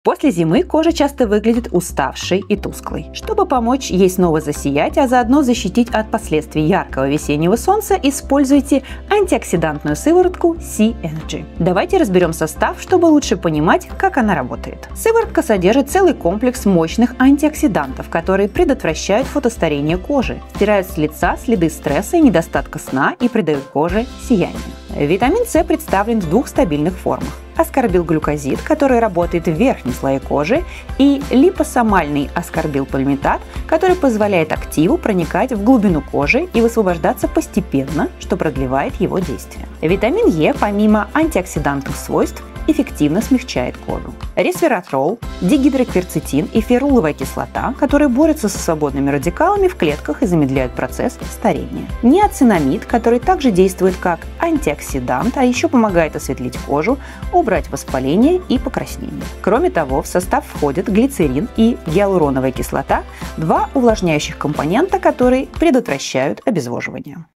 После зимы кожа часто выглядит уставшей и тусклой. Чтобы помочь ей снова засиять, а заодно защитить от последствий яркого весеннего солнца, используйте антиоксидантную сыворотку Sea-Energy. Давайте разберем состав, чтобы лучше понимать, как она работает. Сыворотка содержит целый комплекс мощных антиоксидантов, которые предотвращают фотостарение кожи, стирают с лица следы стресса и недостатка сна и придают коже сияние. Витамин С представлен в двух стабильных формах: аскорбилглюкозид, который работает в верхнем слое кожи, и липосомальный аскорбилпальмитат, который позволяет активу проникать в глубину кожи и высвобождаться постепенно, что продлевает его действие. Витамин Е, помимо антиоксидантных свойств, эффективно смягчает кожу. Ресвератрол, дигидрокверцетин и феруловая кислота, которые борются со свободными радикалами в клетках и замедляют процесс старения. Ниацинамид, который также действует как антиоксидант, а еще помогает осветлить кожу, убрать воспаление и покраснение. Кроме того, в состав входят глицерин и гиалуроновая кислота, два увлажняющих компонента, которые предотвращают обезвоживание.